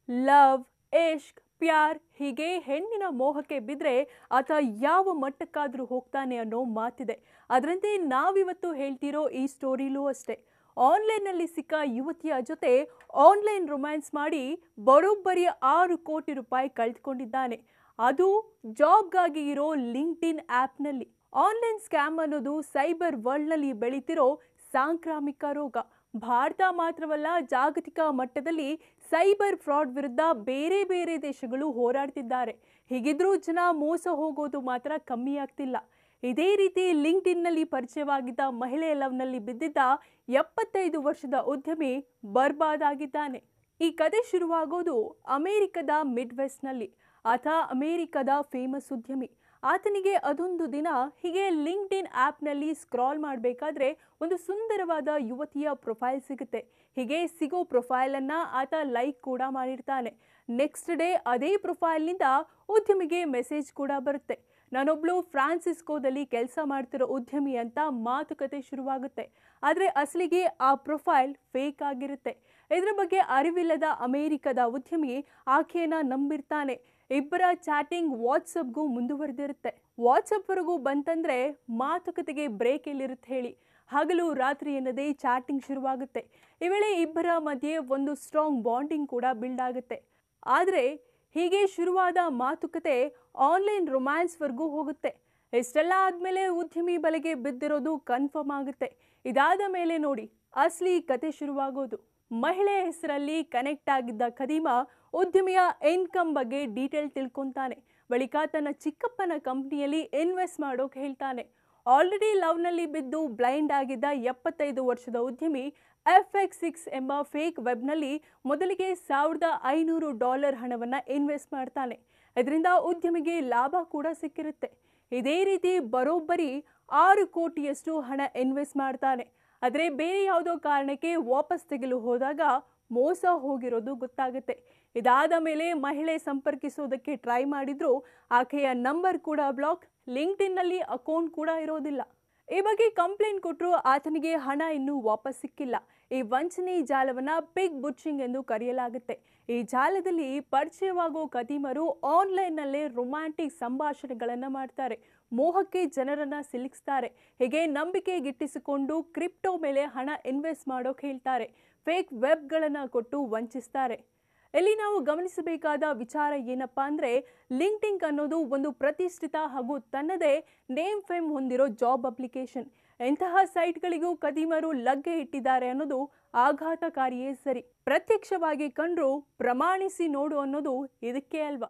Love, Ishq, ಪ್ಯಾರ್ ಹೀಗೆ ಹೆಣ್ಣಿನ ಮೋಹಕ್ಕೆ ಬಿದ್ರೆ ಆತ ಯಾವ ಮಟ್ಟಕ್ಕಾದ್ರೂ ಹೋಗ್ತಾನೆ ಅನ್ನೋ ಮಾತಿದೆ. ಅದರಂತೆ ನಾವಿವತ್ತು ಹೇಳ್ತಿರೋ ಈ ಸ್ಟೋರಿಲೂ ಅಷ್ಟೇ. ಆನ್ಲೈನ್ನಲ್ಲಿ ಸಿಕ್ಕ ಯುವತಿಯ ಜೊತೆ ಆನ್ಲೈನ್ ರೊಮ್ಯಾನ್ಸ್ ಮಾಡಿ ಬರೋಬ್ಬರಿ 6 ಕೋಟಿ ರೂಪಾಯಿ ಕಳೆದುಕೊಂಡಿದ್ದಾನೆ. ಅದು ಜಾಬ್ಗಾಗಿ ಇರೋ ಲಿಂಕ್ಡ್ಇನ್ ಆ್ಯಪ್ನಲ್ಲಿ. ಆನ್ಲೈನ್ ಸ್ಕ್ಯಾಮ್ ಅನ್ನೋದು ಸೈಬರ್ ವರ್ಲ್ಡ್ನಲ್ಲಿ ಬೆಳೀತಿರೋ ಸಾಂಕ್ರಾಮಿಕ ರೋಗ. ಭಾರತ ಮಾತ್ರವಲ್ಲ, ಜಾಗತಿಕ ಮಟ್ಟದಲ್ಲಿ ಸೈಬರ್ ಫ್ರಾಡ್ ವಿರುದ್ಧ ಬೇರೆ ಬೇರೆ ದೇಶಗಳು ಹೋರಾಡ್ತಿದ್ದಾರೆ. ಹೀಗಿದ್ರೂ ಜನ ಮೋಸ ಹೋಗೋದು ಮಾತ್ರ ಕಮ್ಮಿ ಆಗ್ತಿಲ್ಲ. ಇದೇ ರೀತಿ ಲಿಂಕ್ಡ್ಇನ್ನಲ್ಲಿ ಪರಿಚಯವಾಗಿದ್ದ ಮಹಿಳೆ ಲವ್ನಲ್ಲಿ ಬಿದ್ದಿದ್ದ 75 ವರ್ಷದ ಉದ್ಯಮಿ ಬರ್ಬಾದ್ ಆಗಿದ್ದಾನೆ. ಈ ಕತೆ ಶುರುವಾಗೋದು ಅಮೆರಿಕದ ಮಿಡ್ ವೆಸ್ಟ್ನಲ್ಲಿ. ಆತ ಅಮೆರಿಕದ ಫೇಮಸ್ ಉದ್ಯಮಿ. ಆತನಿಗೆ ಅದೊಂದು ದಿನ ಹೀಗೆ ಲಿಂಕ್ಡ್ಇನ್ ಆ್ಯಪ್ನಲ್ಲಿ ಸ್ಕ್ರಾಲ್ ಮಾಡಬೇಕಾದ್ರೆ ಒಂದು ಸುಂದರವಾದ ಯುವತಿಯ ಪ್ರೊಫೈಲ್ ಸಿಗುತ್ತೆ. ಹೀಗೆ ಸಿಗೋ ಪ್ರೊಫೈಲನ್ನು ಆತ ಲೈಕ್ ಕೂಡ ಮಾಡಿರ್ತಾನೆ. ನೆಕ್ಸ್ಟ್ ಡೇ ಅದೇ ಪ್ರೊಫೈಲ್ನಿಂದ ಉದ್ಯಮಿಗೆ ಮೆಸೇಜ್ ಕೂಡ ಬರುತ್ತೆ. ನಾನೊಬ್ಳು ಫ್ರಾನ್ಸಿಸ್ಕೋದಲ್ಲಿ ಕೆಲಸ ಮಾಡ್ತಿರೋ ಉದ್ಯಮಿ ಅಂತ ಮಾತುಕತೆ ಶುರುವಾಗುತ್ತೆ. ಆದರೆ ಅಸಲಿಗೆ ಆ ಪ್ರೊಫೈಲ್ ಫೇಕ್ ಆಗಿರುತ್ತೆ. ಇದರ ಬಗ್ಗೆ ಅರಿವಿಲ್ಲದ ಅಮೆರಿಕದ ಉದ್ಯಮಿ ಆಕೆಯನ್ನ ನಂಬಿರ್ತಾನೆ. ಇಬ್ಬರ ಚಾಟಿಂಗ್ ವಾಟ್ಸಪ್ಗೂ ಮುಂದುವರೆದಿರುತ್ತೆ. ವಾಟ್ಸಪ್ವರೆಗೂ ಬಂತಂದ್ರೆ ಮಾತುಕತೆಗೆ ಬ್ರೇಕ್ ಎಲ್ಲಿರುತ್ತೆ ಹೇಳಿ. ಹಗಲು ರಾತ್ರಿ ಎನ್ನದೇ ಚಾಟಿಂಗ್ ಶುರುವಾಗುತ್ತೆ. ಈ ವೇಳೆ ಇಬ್ಬರ ಮಧ್ಯೆ ಒಂದು ಸ್ಟ್ರಾಂಗ್ ಬಾಂಡಿಂಗ್ ಕೂಡ ಬಿಲ್ಡ್ ಆಗುತ್ತೆ. ಆದರೆ ಹೀಗೆ ಶುರುವಾದ ಮಾತುಕತೆ ಆನ್ಲೈನ್ ರೊಮ್ಯಾನ್ಸ್ವರೆಗೂ ಹೋಗುತ್ತೆ. ಇಷ್ಟೆಲ್ಲ ಆದಮೇಲೆ ಉದ್ಯಮಿ ಬಲೆಗೆ ಬಿದ್ದಿರೋದು ಕನ್ಫರ್ಮ್ ಆಗುತ್ತೆ. ಇದಾದ ಮೇಲೆ ನೋಡಿ ಅಸಲಿ ಕತೆ ಶುರುವಾಗೋದು. ಮಹಿಳೆ ಹೆಸರಲ್ಲಿ ಕನೆಕ್ಟ್ ಆಗಿದ್ದ ಖದೀಮ ಉದ್ಯಮಿಯ ಇನ್ಕಮ್ ಬಗ್ಗೆ ಡೀಟೇಲ್ ತಿಳ್ಕೊಂತಾನೆ. ಬಳಿಕ ತನ್ನ ಚಿಕ್ಕಪ್ಪನ ಕಂಪ್ನಿಯಲ್ಲಿ ಇನ್ವೆಸ್ಟ್ ಮಾಡೋಕೆ ಹೇಳ್ತಾನೆ. ಆಲ್ರೆಡಿ ಲವ್ನಲ್ಲಿ ಬಿದ್ದು ಬ್ಲೈಂಡ್ ಆಗಿದ್ದ 75 ವರ್ಷದ ಉದ್ಯಮಿ FX6 ಎಂಬ ಫೇಕ್ ವೆಬ್ನಲ್ಲಿ ಮೊದಲಿಗೆ $1500 ಹಣವನ್ನು ಇನ್ವೆಸ್ಟ್ ಮಾಡ್ತಾನೆ. ಇದರಿಂದ ಉದ್ಯಮಿಗೆ ಲಾಭ ಕೂಡ ಸಿಕ್ಕಿರುತ್ತೆ. ಇದೇ ರೀತಿ ಬರೋಬ್ಬರಿ 6 ಕೋಟಿಯಷ್ಟು ಹಣ ಇನ್ವೆಸ್ಟ್ ಮಾಡ್ತಾನೆ. ಆದರೆ ಬೇರೆ ಯಾವುದೋ ಕಾರಣಕ್ಕೆ ವಾಪಸ್ ತೆಗೆಲು ಹೋದಾಗ ಮೋಸ ಹೋಗಿರೋದು ಗೊತ್ತಾಗುತ್ತೆ. ಇದಾದ ಮೇಲೆ ಮಹಿಳೆ ಸಂಪರ್ಕಿಸೋದಕ್ಕೆ ಟ್ರೈ ಮಾಡಿದ್ರು ಆಕೆಯ ನಂಬರ್ ಕೂಡ ಬ್ಲಾಕ್, ಲಿಂಕ್ಡ್ಇನ್ನಲ್ಲಿ ಅಕೌಂಟ್ ಕೂಡ ಇರೋದಿಲ್ಲ. ಈ ಬಗ್ಗೆ ಕಂಪ್ಲೇಂಟ್ ಕೊಟ್ಟರು ಆತನಿಗೆ ಹಣ ಇನ್ನೂ ವಾಪಸ್ ಸಿಕ್ಕಿಲ್ಲ. ಈ ವಂಚನೆ ಜಾಲವನ್ನು ಪಿಗ್ ಬುಚಿಂಗ್ ಎಂದು ಕರೆಯಲಾಗುತ್ತೆ. ಈ ಜಾಲದಲ್ಲಿ ಪರಿಚಯವಾಗೋ ಖದೀಮರು ಆನ್ಲೈನ್ನಲ್ಲೇ ರೊಮ್ಯಾಂಟಿಕ್ ಸಂಭಾಷಣೆಗಳನ್ನು ಮಾಡ್ತಾರೆ. ಮೋಹಕ್ಕೆ ಜನರನ್ನ ಸಿಲುಕಿಸ್ತಾರೆ. ಹೀಗೆ ನಂಬಿಕೆ ಗಿಟ್ಟಿಸಿಕೊಂಡು ಕ್ರಿಪ್ಟೋ ಮೇಲೆ ಹಣ ಇನ್ವೆಸ್ಟ್ ಮಾಡೋಕೆ ಹೇಳ್ತಾರೆ. ಫೇಕ್ ವೆಬ್ಗಳನ್ನು ಕೊಟ್ಟು ವಂಚಿಸ್ತಾರೆ. ಇಲ್ಲಿ ನಾವು ಗಮನಿಸಬೇಕಾದ ವಿಚಾರ ಏನಪ್ಪಾ ಅಂದರೆ, ಲಿಂಕ್ಡ್ಇನ್ ಅನ್ನೋದು ಒಂದು ಪ್ರತಿಷ್ಠಿತ ಹಾಗೂ ತನ್ನದೇ ನೇಮ್ ಫೇಮ್ ಹೊಂದಿರೋ ಜಾಬ್ ಅಪ್ಲಿಕೇಶನ್. ಇಂತಹ ಸೈಟ್ಗಳಿಗೂ ಖದೀಮರು ಲಗ್ಗೆ ಇಟ್ಟಿದ್ದಾರೆ ಅನ್ನೋದು ಆಘಾತಕಾರಿಯೇ ಸರಿ. ಪ್ರತ್ಯಕ್ಷವಾಗಿ ಕಂಡ್ರೂ ಪ್ರಮಾಣಿಸಿ ನೋಡು ಅನ್ನೋದು ಇದಕ್ಕೆ ಅಲ್ವಾ.